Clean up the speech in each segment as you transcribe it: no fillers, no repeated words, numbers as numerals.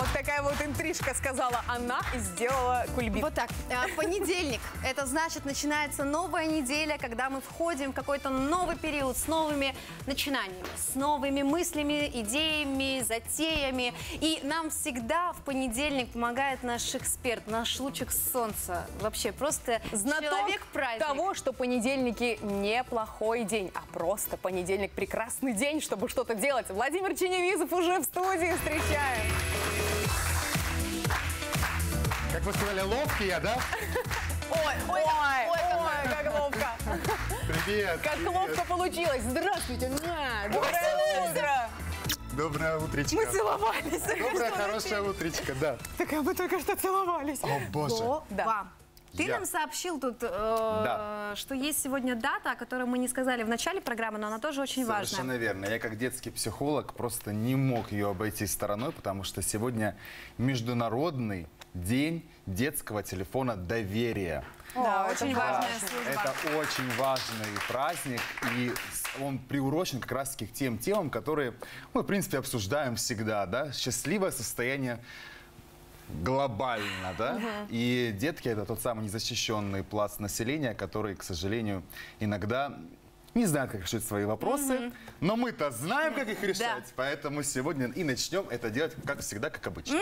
Вот такая вот интрижка, сказала она и сделала кульбит. Вот так. Понедельник. Это значит, начинается новая неделя, когда мы входим в какой-то новый период с новыми начинаниями, с новыми мыслями, идеями, затеями. И нам всегда в понедельник помогает наш эксперт, наш лучик солнца. Вообще просто человек-праздник. Того, что понедельники неплохой день, а просто понедельник прекрасный день, чтобы что-то делать. Владимир Ченевизов уже в студии, встречаем. Как вы сказали, ловкий я, да? Ой, как ловко. Привет. Как привет. ловко получилось. Здравствуйте. Доброе утро. Доброе утречко. Мы целовались. Доброе, хорошее утречко, да. Так мы только что целовались. О, боже. Да. Ты Я. нам сообщил тут, Да. что есть сегодня дата, о которой мы не сказали в начале программы, но она тоже очень важная. Совершенно верно. Я как детский психолог просто не мог ее обойти стороной, потому что сегодня Международный день детского телефона доверия. Да, очень это важная важно. служба. Это очень важный праздник, и он приурочен как раз-таки к тем темам, которые мы, в принципе, обсуждаем всегда, да? Счастливое состояние глобально, да? И детки — это тот самый незащищенный пласт населения, который, к сожалению, иногда не знают, как решить свои вопросы, но мы-то знаем, как их решать, поэтому сегодня и начнем это делать, как всегда, как обычно.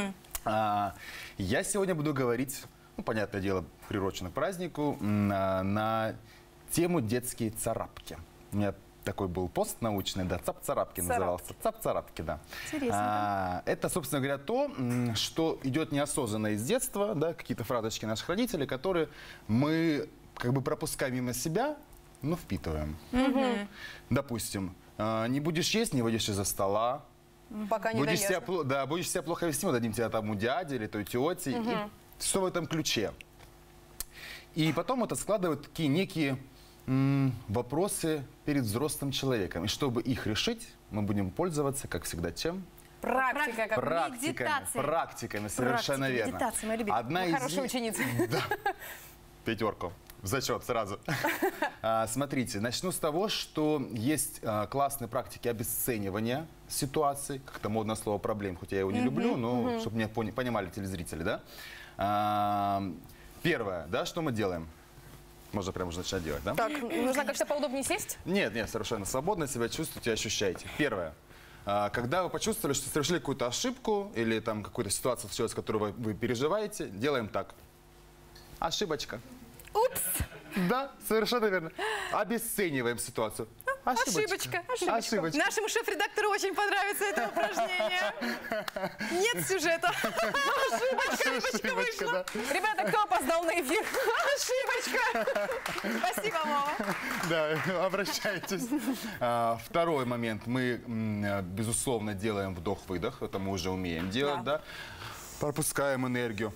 Я сегодня буду говорить, ну, понятное дело, приурочено к празднику, на тему детские царапки. У меня такой был пост научный, да, цап-царапки назывался. Цап-царапки, да. Интересно. Это, собственно говоря, то, что идет неосознанно из детства, да, какие-то фразочки наших родителей, которые мы как бы пропускаем мимо себя, но впитываем. Допустим, не будешь есть, не выйдешь из-за стола. Пока не Будешь себя, доест. будешь себя плохо вести, мы дадим тебя там у дяди или той тети. И все в этом ключе. И потом это складывает такие некие вопросы перед взрослым человеком. И чтобы их решить, мы будем пользоваться, как всегда, чем? Практика. Как Медитация. Практиками, совершенно Практика, верно. медитация, моя любимая. Одна из Хорошая ученица. Да. Пятерку. В зачет сразу. Смотрите, начну с того, что есть классные практики обесценивания ситуаций. Как-то модное слово «проблем», хоть я его не люблю, но чтобы меня понимали телезрители, да? Первое, да, что мы делаем? Можно прямо уже начать делать, да? Так, нужно как-то поудобнее сесть? Нет, совершенно свободно себя чувствуете, ощущаете. Первое. Когда вы почувствовали, что совершили какую-то ошибку или там какую-то ситуацию, с которой вы переживаете, делаем так. Ошибочка. Упс! Да, совершенно верно. Обесцениваем ситуацию. Ошибочка. Нашему шеф-редактору очень понравится это упражнение. Нет сюжета. Ошибочка вышла. Да. Ребята, кто опоздал на эфир? Ошибочка. Спасибо, мама. Да, обращайтесь. Второй момент. Мы, безусловно, делаем вдох-выдох. Это мы уже умеем делать, да? Пропускаем энергию.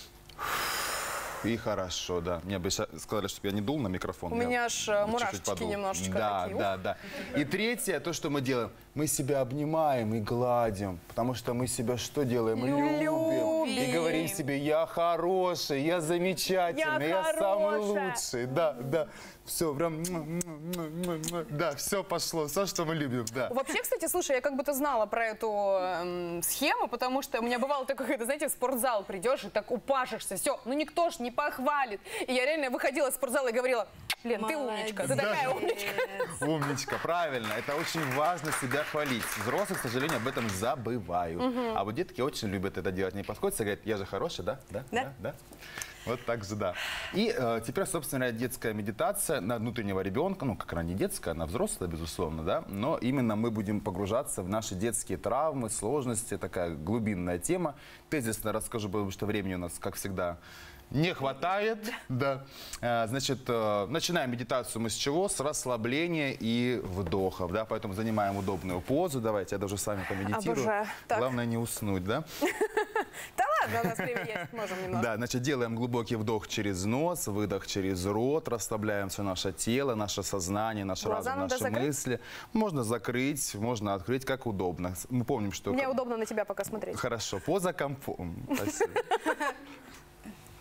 И хорошо, да. Мне бы сказали, чтобы я не дул на микрофон. У меня аж мурашечки немножечко такие. Да. И третье, то, что мы делаем, мы себя обнимаем и гладим, потому что мы себя что делаем? Мы любим. И говорим себе: я хороший, я замечательный, я самый лучший. Да. Все, прям, да, все пошло, все, что мы любим, да. Вообще, кстати, слушай, я как будто знала про эту схему, потому что у меня бывало такое, знаете, в спортзал придешь и так упашешься, все, ну никто ж не похвалит. И я реально выходила из спортзала и говорила: Лен, ты умничка, ты такая умничка. Умничка, правильно. Это очень важно себя хвалить. Взрослые, к сожалению, об этом забывают. А вот детки очень любят это делать. Они подходят и говорят: я же хороший, да? Вот так же, да. И теперь, собственно, детская медитация на внутреннего ребенка, ну, как она не детская, она взрослая, безусловно, да, но именно мы будем погружаться в наши детские травмы, сложности, такая глубинная тема. Тезисно расскажу, потому что времени у нас, как всегда, не хватает. Да. Значит, начинаем медитацию мы с чего? С расслабления и вдохов, да, поэтому занимаем удобную позу. Давайте, я даже с вами помедитирую. Обожаю. Так. Главное не уснуть, да? Да ладно, у нас время есть, можем немного. Да, значит, делаем глубокий вдох через нос, выдох через рот, расслабляем все наше тело, наше сознание, наш Глаза разум, надо наши закрыть? мысли. Можно закрыть, можно открыть, как удобно. Мы помним, что... Мне удобно на тебя пока смотреть. Хорошо, поза комфортная. Спасибо.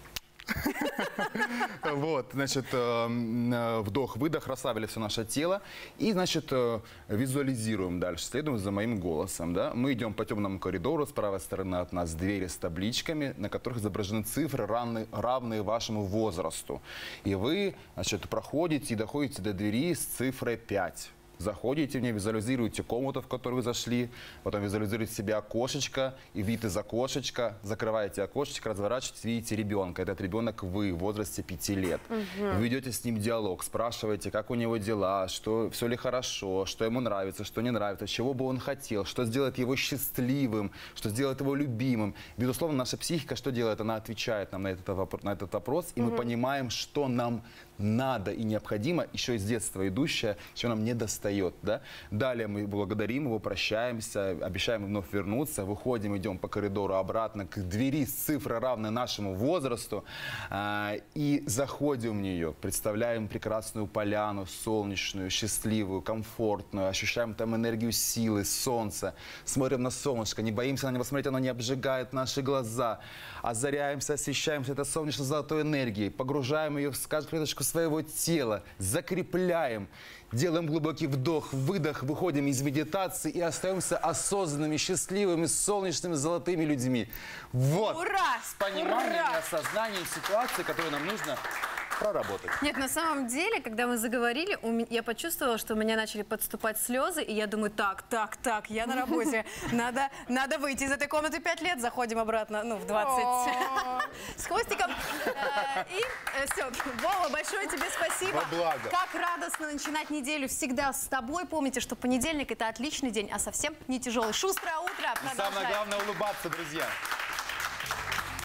Вот, значит, вдох-выдох, расслабили все наше тело. И, значит, визуализируем дальше, следуем за моим голосом. Да? Мы идем по темному коридору, с правой стороны от нас двери с табличками, на которых изображены цифры, равные вашему возрасту. И вы, значит, проходите и доходите до двери с цифрой 5. Заходите в нее, визуализируете комнату, в которую вы зашли, потом визуализируете себе окошечко и вид из окошечка, закрываете окошечко, разворачиваетесь, видите ребенка. Этот ребенок вы в возрасте 5 лет. Вы ведете с ним диалог, спрашиваете, как у него дела, что, все ли хорошо, что ему нравится, что не нравится, чего бы он хотел, что сделает его счастливым, что сделает его любимым. Безусловно, наша психика что делает? Она отвечает нам на этот вопрос, и мы понимаем, что нам надо и необходимо, еще из детства идущее, чего нам не достает. Да? Далее мы благодарим его, прощаемся, обещаем вновь вернуться, выходим, идем по коридору обратно к двери с цифрой, равной нашему возрасту, и заходим в нее, представляем прекрасную поляну, солнечную, счастливую, комфортную, ощущаем там энергию силы, солнца, смотрим на солнышко, не боимся на него смотреть, оно не обжигает наши глаза, озаряемся, освещаемся этой солнечно-золотой энергией, погружаем ее в каждую клеточку своего тела, закрепляем, делаем глубокий вдох, выдох, выходим из медитации и остаемся осознанными, счастливыми, солнечными, золотыми людьми. Вот. Ура! С пониманием Ура! и осознанием ситуации, которую нам нужно проработать. Нет, на самом деле, когда мы заговорили, я почувствовала, что у меня начали подступать слезы, и я думаю, так, я на работе, надо выйти из этой комнаты 5 лет, заходим обратно, ну, в 20 с хвостиком. И все, Вова, большое тебе спасибо. Во благо. Как радостно начинать неделю всегда с тобой. Помните, что понедельник — это отличный день, а совсем не тяжелый. Шустрое утро. И самое главное — улыбаться, друзья.